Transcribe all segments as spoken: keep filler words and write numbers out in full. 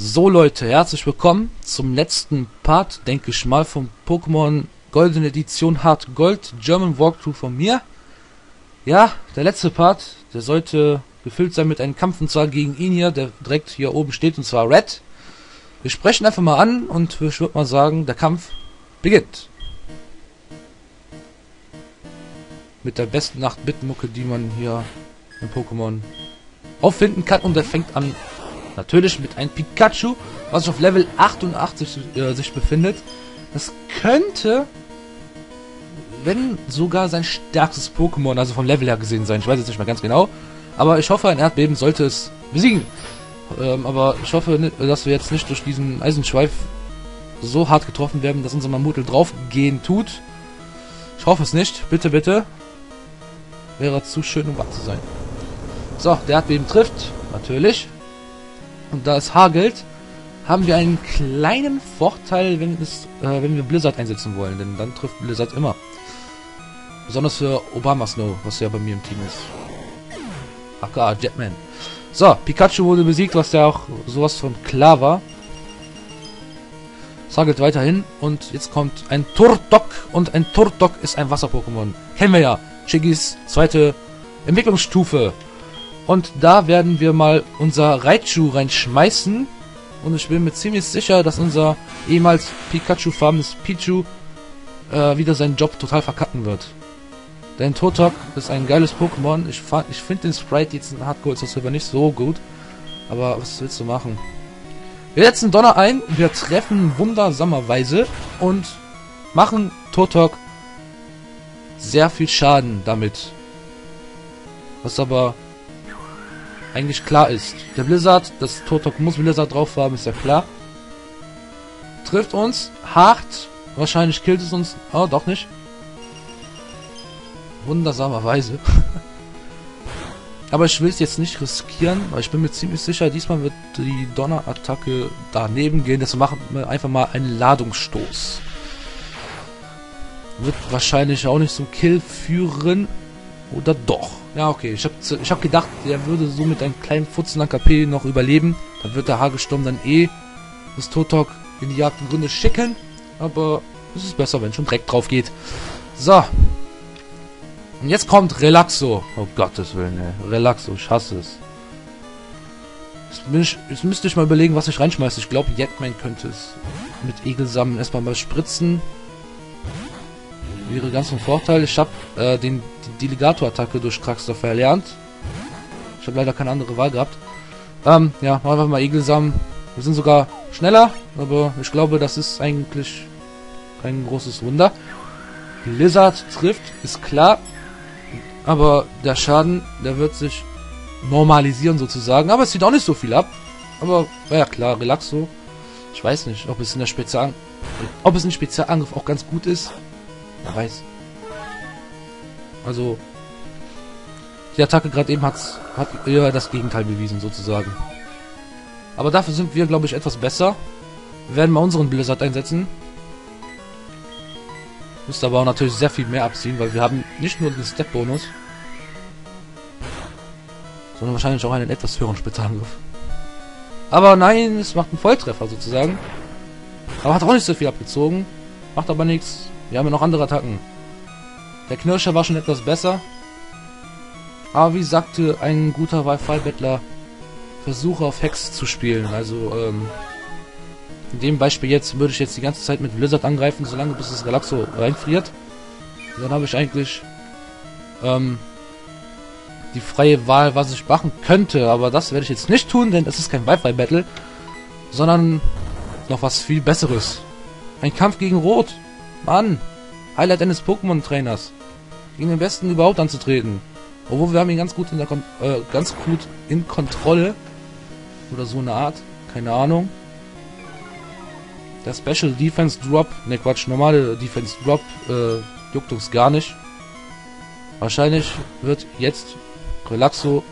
So Leute, herzlich willkommen zum letzten Part, denke ich mal, vom Pokémon Goldene Edition Hard Gold German Walkthrough von mir. Ja, der letzte Part, der sollte gefüllt sein mit einem Kampf, und zwar gegen ihn hier, der direkt hier oben steht, und zwar Red. Wir sprechen einfach mal an und ich würde mal sagen, der Kampf beginnt. Mit der besten Nacht-Bit-Mucke, die man hier im Pokémon auffinden kann, und er fängt an natürlich mit einem Pikachu, was sich auf Level achtundachtzig äh, sich befindet. Das könnte, wenn sogar sein stärkstes Pokémon, also vom Level her gesehen sein. Ich weiß jetzt nicht mehr ganz genau. Aber ich hoffe, ein Erdbeben sollte es besiegen. Ähm, aber ich hoffe, dass wir jetzt nicht durch diesen Eisenschweif so hart getroffen werden, dass unser Mammutl draufgehen tut. Ich hoffe es nicht. Bitte, bitte. Wäre zu schön, um wahr zu sein. So, der Erdbeben trifft. Natürlich. Und da es hagelt, haben wir einen kleinen Vorteil, wenn, es, äh, wenn wir Blizzard einsetzen wollen. Denn dann trifft Blizzard immer. Besonders für Obama Snow, was ja bei mir im Team ist. Aka Jetman. So, Pikachu wurde besiegt, was ja auch sowas von klar war. Es hagelt weiterhin. Und jetzt kommt ein Turtok. Und ein Turtok ist ein Wasser-Pokémon. Kennen wir ja. Shigis zweite Entwicklungsstufe. Und da werden wir mal unser Raichu reinschmeißen. Und ich bin mir ziemlich sicher, dass unser ehemals Pikachu-farbenes Pichu äh, wieder seinen Job total verkacken wird. Denn Turtok ist ein geiles Pokémon. Ich, ich finde den Sprite jetzt in Hard Gold Silver nicht so gut. Aber was willst du machen? Wir setzen Donner ein. Wir treffen wundersamerweise. Und machen Turtok sehr viel Schaden damit. Was aber eigentlich klar ist. Der Blizzard, das Turtok muss Blizzard drauf haben, ist ja klar. Trifft uns hart. Wahrscheinlich killt es uns. Oh, doch nicht. Wundersamerweise. Aber ich will es jetzt nicht riskieren, weil ich bin mir ziemlich sicher, diesmal wird die Donnerattacke daneben gehen. Deshalb machen wir einfach mal einen Ladungsstoß. Wird wahrscheinlich auch nicht zum Kill führen. Oder doch? Ja, okay. Ich habe ich hab gedacht, der würde so mit einem kleinen Futzel an K P noch überleben. Dann wird der Hagelsturm dann eh das Turtok in die Jagd im Grunde schicken. Aber es ist besser, wenn schon direkt drauf geht. So. Und jetzt kommt Relaxo. Oh Gottes Willen, ey. Relaxo, ich hasse es. Jetzt, bin ich, jetzt müsste ich mal überlegen, was ich reinschmeiße. Ich glaube, Jetman könnte es mit Egelsamen erstmal mal spritzen. Wäre ganz ein Vorteil. Ich habe äh, den die Delegator-Attacke durch Kraxdorf verlernt. Ich habe leider keine andere Wahl gehabt. Ähm, ja, einfach mal Egelsamen. Wir sind sogar schneller, aber ich glaube, das ist eigentlich kein großes Wunder. Blizzard trifft, ist klar. Aber der Schaden, der wird sich normalisieren sozusagen. Aber es zieht auch nicht so viel ab. Aber, war ja klar, Relaxo. Ich weiß nicht, ob es in der Spezial... Ob es in Spezialangriff auch ganz gut ist. Wer weiß. Also, die Attacke gerade eben hat's, hat eher das Gegenteil bewiesen, sozusagen. Aber dafür sind wir, glaube ich, etwas besser. Wir werden mal unseren Blizzard einsetzen. Müsste aber auch natürlich sehr viel mehr abziehen, weil wir haben nicht nur den Step-Bonus, sondern wahrscheinlich auch einen etwas höheren Spezialangriff. Aber nein, es macht einen Volltreffer sozusagen. Aber hat auch nicht so viel abgezogen. Macht aber nichts. Wir haben ja noch andere Attacken. Der Knirscher war schon etwas besser. Aber wie sagte ein guter Wi-Fi-Bettler, versuche auf Hex zu spielen. Also, ähm, in dem Beispiel jetzt würde ich jetzt die ganze Zeit mit Blizzard angreifen, solange bis das Relaxo reinfriert. Und dann habe ich eigentlich ähm, die freie Wahl, was ich machen könnte. Aber das werde ich jetzt nicht tun, denn es ist kein Wi-Fi-Battle, sondern noch was viel Besseres. Ein Kampf gegen Rot. Mann, Highlight eines Pokémon-Trainers. Gegen den Besten überhaupt anzutreten. Obwohl wir haben ihn ganz gut in der Kon äh, ganz gut in Kontrolle. Oder so eine Art. Keine Ahnung. Der Special Defense Drop, ne Quatsch, normale Defense Drop äh, juckt uns gar nicht. Wahrscheinlich wird jetzt Relaxo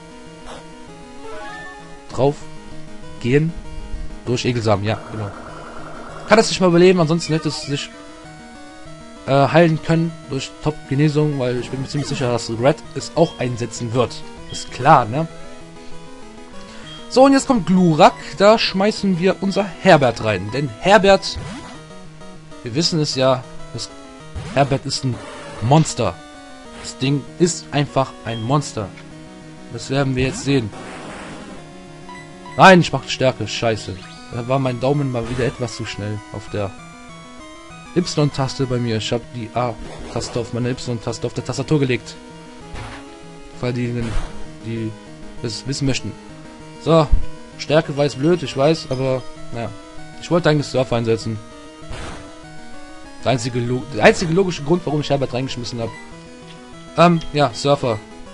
drauf gehen. Durch Egelsamen, ja, genau. Kann es nicht mal überleben, ansonsten hätte es sich äh, heilen können durch Top-Genesung, weil ich bin mir ziemlich sicher, dass Red es auch einsetzen wird. Ist klar, ne? So, und jetzt kommt Glurak. Da schmeißen wir unser Herbert rein. Denn Herbert, wir wissen es ja, das Herbert ist ein Monster. Das Ding ist einfach ein Monster. Das werden wir jetzt sehen. Nein, ich mache Stärke. Scheiße. Da war mein Daumen mal wieder etwas zu schnell auf der Y-Taste bei mir. Ich habe die A-Taste auf meine Y-Taste auf der Tastatur gelegt. Weil die, die das wissen möchten. So, Stärke war jetzt blöd, ich weiß, aber naja. Ich wollte eigentlich Surf einsetzen. Der einzige, der einzige logische Grund, warum ich Herbert reingeschmissen habe. Ähm, ja, Surfer.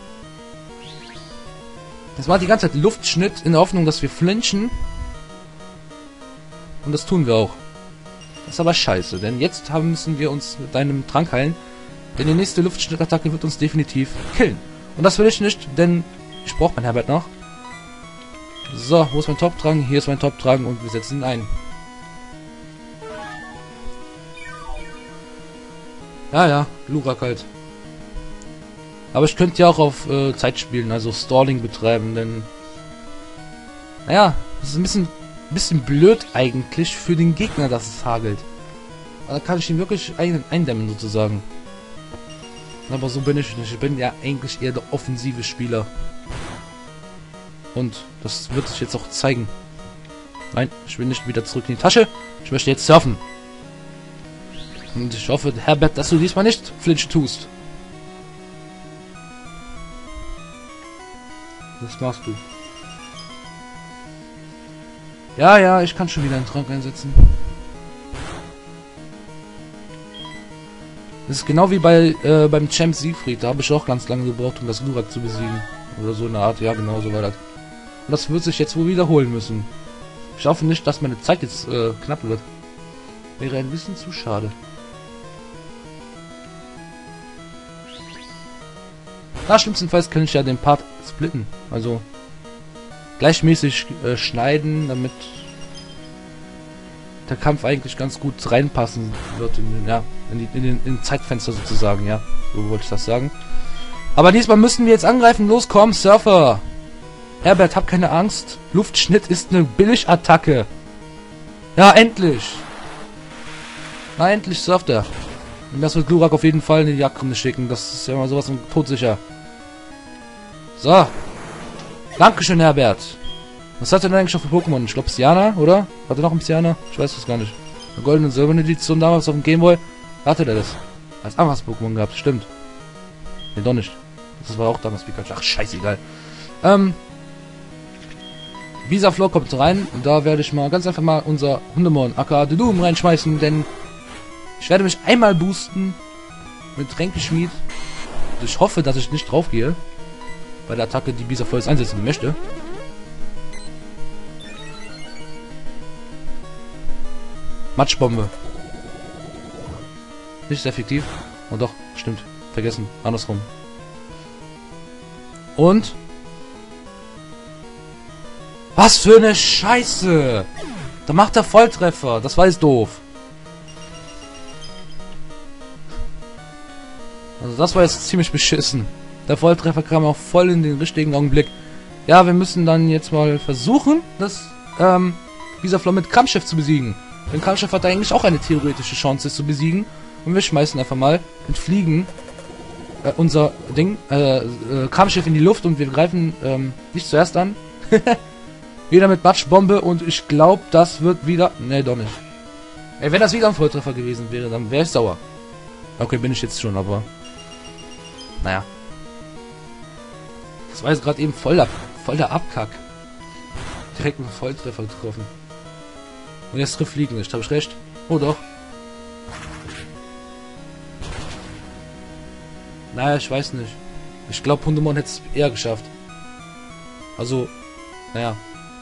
Das war die ganze Zeit Luftschnitt in der Hoffnung, dass wir flinchen. Und das tun wir auch. Das ist aber scheiße, denn jetzt haben, müssen wir uns mit deinem Trank heilen. Denn die nächste Luftschnittattacke wird uns definitiv killen. Und das will ich nicht, denn ich brauche mein Herbert noch. So, wo ist mein Top-Trank? Hier ist mein Top-Trank und wir setzen ihn ein. Ja, ja, Glurak halt. Aber ich könnte ja auch auf äh, Zeit spielen, also Stalling betreiben, denn... Naja, das ist ein bisschen, bisschen blöd eigentlich für den Gegner, dass es hagelt. Da kann ich ihn wirklich ein, eindämmen, sozusagen. Aber so bin ich nicht. Ich bin ja eigentlich eher der offensive Spieler. Und das wird sich jetzt auch zeigen. Nein, ich will nicht wieder zurück in die Tasche. Ich möchte jetzt surfen. Und ich hoffe, Herbert, dass du diesmal nicht Flinch tust. Das machst du. Ja, ja, ich kann schon wieder einen Trank einsetzen. Das ist genau wie bei äh, beim Champ Siegfried. Da habe ich auch ganz lange gebraucht, um das Glurak zu besiegen. Oder so eine Art. Ja, genau so war das. Und das wird sich jetzt wohl wiederholen müssen. Ich hoffe nicht, dass meine Zeit jetzt äh, knapp wird. Wäre ein bisschen zu schade. Na, schlimmstenfalls kann ich ja den Part splitten. Also gleichmäßig äh, schneiden, damit der Kampf eigentlich ganz gut reinpassen wird in, ja, in, die, in den in Zeitfenster sozusagen, ja. So wollte ich das sagen. Aber diesmal müssen wir jetzt angreifen. Los, komm, Surfer! Herbert, hab keine Angst. Luftschnitt ist eine Billigattacke. Ja, endlich! Na, endlich surft er. Und das wird Glurak auf jeden Fall in die Jagdgründe schicken. Das ist ja mal sowas von todsicher. So. Dankeschön, Herbert. Was hat er denn eigentlich noch für Pokémon? Ich glaube, Psyana, oder? Hat er noch ein Psyana? Ich weiß das gar nicht. Eine goldene und silberne Edition damals auf dem Gameboy. Hatte der das? Als Amaz-Pokémon gehabt, stimmt. Ne, doch nicht. Das war auch damals Pikachu. Ach, scheißegal. Ähm. Visaflor kommt rein. Und da werde ich mal ganz einfach mal unser Hundemon aka Doom reinschmeißen, denn ich werde mich einmal boosten mit Tränkeschmied. Und ich hoffe, dass ich nicht drauf gehe. Bei der Attacke, die Visaflor jetzt einsetzen möchte. Matschbombe. Nicht sehr effektiv. Oh doch, stimmt. Vergessen. Andersrum. Und? Was für eine Scheiße! Da macht er Volltreffer. Das war jetzt doof. Also das war jetzt ziemlich beschissen. Der Volltreffer kam auch voll in den richtigen Augenblick. Ja, wir müssen dann jetzt mal versuchen, das ähm, Visaflor mit Kampfchef zu besiegen. Denn Kampfchef hat eigentlich auch eine theoretische Chance, es zu besiegen. Und wir schmeißen einfach mal mit Fliegen äh, unser Ding, äh, äh, Kampfchef in die Luft und wir greifen ähm, nicht zuerst an. Wieder mit Matschbombe und ich glaube, das wird wieder... Ne, doch nicht. Ey, wenn das wieder ein Volltreffer gewesen wäre, dann wäre ich sauer. Okay, bin ich jetzt schon, aber... Naja. Das war jetzt gerade eben voll, ab, voll der Abkack. Direkt mit Volltreffer getroffen. Und jetzt trifft Fliegen nicht, habe ich recht? Oh doch. Naja, ich weiß nicht. Ich glaube, Hundemon hätte es eher geschafft. Also, naja.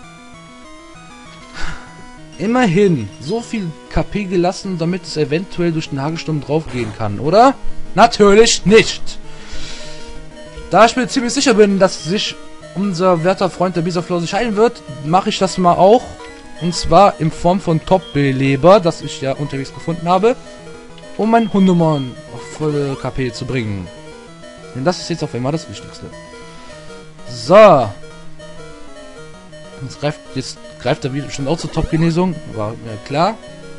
Immerhin, so viel K P gelassen, damit es eventuell durch den Hagelsturm draufgehen kann, oder? Natürlich nicht! Da ich mir ziemlich sicher bin, dass sich unser werter Freund der Visaflor sich heilen wird, mache ich das mal auch. Und zwar in Form von Top-Beleber, das ich ja unterwegs gefunden habe, um mein Hundemon auf volle K P zu bringen. Denn das ist jetzt auf einmal das Wichtigste. So. Jetzt greift, jetzt greift er wieder bestimmt auch zur Top-Genesung. War mir klar.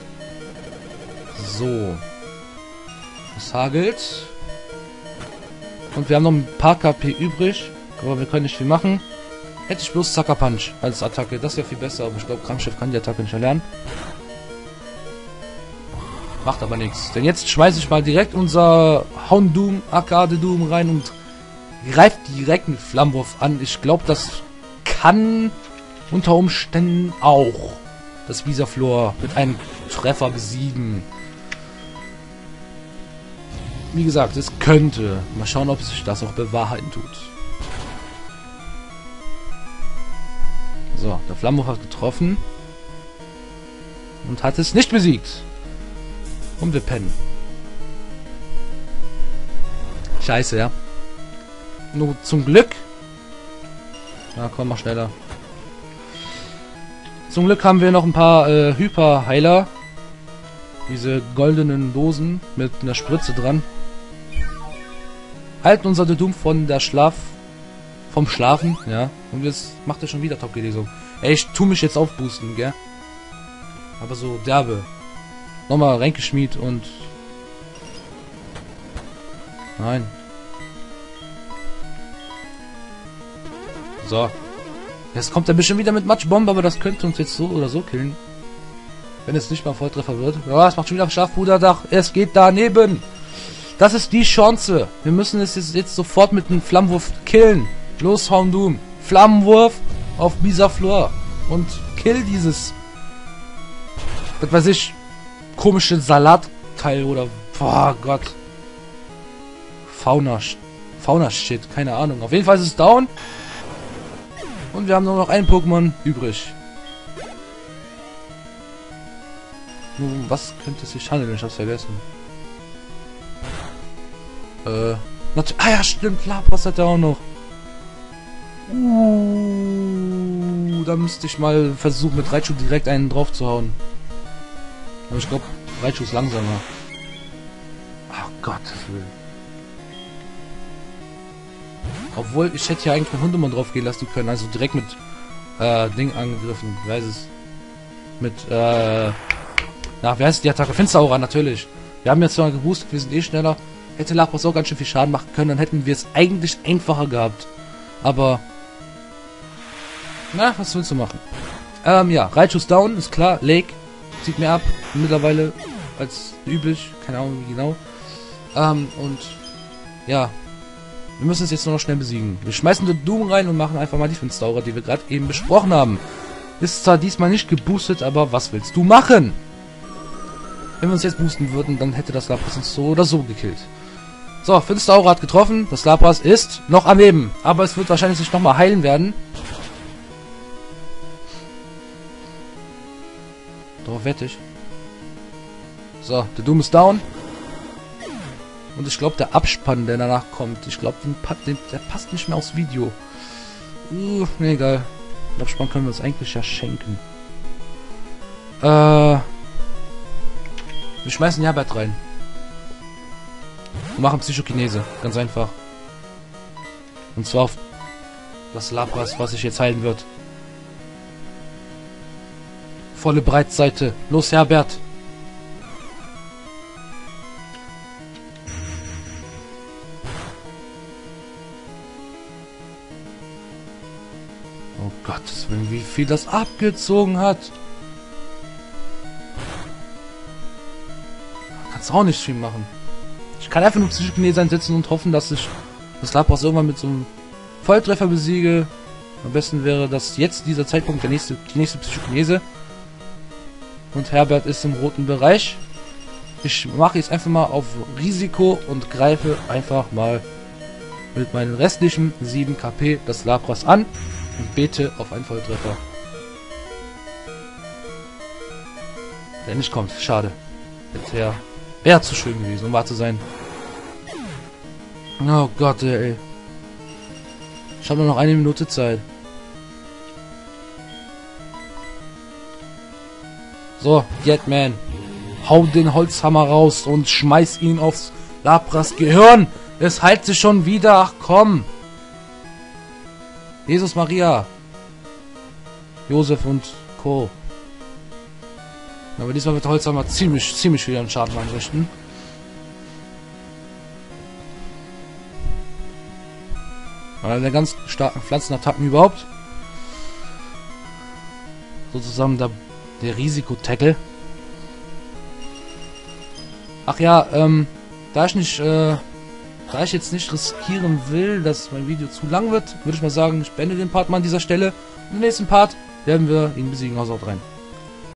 So. Es hagelt. Und wir haben noch ein paar K P übrig. Aber wir können nicht viel machen. Hätte ich bloß Sucker Punch als Attacke. Das wäre viel besser. Aber ich glaube, Krankchef kann die Attacke nicht erlernen. Macht aber nichts. Denn jetzt schmeiße ich mal direkt unser Houndoom, Arcade Doom rein und greift direkt mit Flammenwurf an. Ich glaube, das kann unter Umständen auch das Visaflor mit einem Treffer besiegen. Wie gesagt, es könnte. Mal schauen, ob sich das auch bewahrheiten tut. So, der Flammenwurf hat getroffen. Und hat es nicht besiegt. Und wir pennen. Scheiße, ja. Nur zum Glück. Na komm, mach schneller. Zum Glück haben wir noch ein paar äh, Hyper-Heiler. Diese goldenen Dosen mit einer Spritze dran. Halten unser Doom von der Schlaf... Vom Schlafen, ja. Und jetzt macht er schon wieder Top-Genesung. Ey, ich tu mich jetzt aufboosten, gell. Aber so derbe. Nochmal Ränkeschmied und... Nein. So. Jetzt kommt er bestimmt wieder mit Matschbombe, aber das könnte uns jetzt so oder so killen. Wenn es nicht mal Volltreffer wird. Ja, es macht schon wieder Schlafbruderdach. Es geht daneben. Das ist die Chance. Wir müssen es jetzt, jetzt sofort mit einem Flammenwurf killen. Los, Houndoom. Flammenwurf auf Visaflor. Und kill dieses... Was weiß ich... komische Salatteil oder... Boah, Gott. Fauna... Fauna-Shit. Keine Ahnung. Auf jeden Fall ist es down. Und wir haben nur noch ein Pokémon übrig. Nun, was könnte es sich handeln? Ich hab's vergessen. Äh... Ah ja, stimmt. Lapras hat er auch noch. Uh, da müsste ich mal versuchen, mit Raichu direkt einen drauf zu hauen. Aber ich glaube, Raichu ist langsamer. Oh Gott. Obwohl, ich hätte ja eigentlich mit Hundemon drauf gehen lassen können. Also direkt mit äh, Ding angegriffen. Ich weiß es. Mit, äh... Na, wer heißt die Attacke? Finsteraura, natürlich. Wir haben jetzt zwar geboostet, wir sind eh schneller. Hätte Lapras auch ganz schön viel Schaden machen können, dann hätten wir es eigentlich einfacher gehabt. Aber... Na, was willst du machen? Ähm, ja, Raichu ist down, ist klar. Lake zieht mir ab. Mittlerweile als üblich. Keine Ahnung wie genau. Ähm, und... Ja. Wir müssen es jetzt nur noch schnell besiegen. Wir schmeißen den Doom rein und machen einfach mal die Finsteraura, die wir gerade eben besprochen haben. Ist zwar diesmal nicht geboostet, aber was willst du machen? Wenn wir uns jetzt boosten würden, dann hätte das Lapras uns so oder so gekillt. So, Finsteraura hat getroffen. Das Lapras ist noch am Leben. Aber es wird wahrscheinlich sich nochmal heilen werden. Darauf wette ich. So, der Doom ist down. Und ich glaube, der Abspann, der danach kommt, ich glaube, der passt nicht mehr aufs Video. Uh, ne, egal. Den Abspann können wir uns eigentlich ja schenken. Äh... Wir schmeißen Herbert rein. Und machen Psychokinese. Ganz einfach. Und zwar auf das Lapras, was sich jetzt heilen wird. Volle Breitseite. Los, Herbert. Oh Gottes Willen, wie viel das abgezogen hat. Kannst auch nicht viel machen. Ich kann einfach nur Psychokinese einsetzen und hoffen, dass ich das Lapras irgendwann mit so einem Volltreffer besiege. Am besten wäre das jetzt dieser Zeitpunkt der nächste, die nächste Psychokinese. Und Herbert ist im roten Bereich. Ich mache jetzt einfach mal auf Risiko und greife einfach mal mit meinen restlichen sieben K P das Lapras an und bete auf einen Volltreffer. Der nicht kommt, schade. Jetzt wäre wär zu schön gewesen, um wahr zu sein. Oh Gott, ey. Ich habe nur noch eine Minute Zeit. So, Jetman. Hau den Holzhammer raus und schmeiß ihn aufs Lapras Gehirn. Es heilt sich schon wieder. Ach komm. Jesus Maria. Josef und Co. Aber diesmal wird Holzhammer ziemlich, ziemlich wieder einen Schaden anrichten. Einer der ganz starken Pflanzenattacken überhaupt. Sozusagen der, der Risiko-Tackle. Ach ja, ähm, da ich nicht, äh, da ich jetzt nicht riskieren will, dass mein Video zu lang wird, würde ich mal sagen, ich beende den Part mal an dieser Stelle. Im nächsten Part werden wir ihn besiegen, aus rein.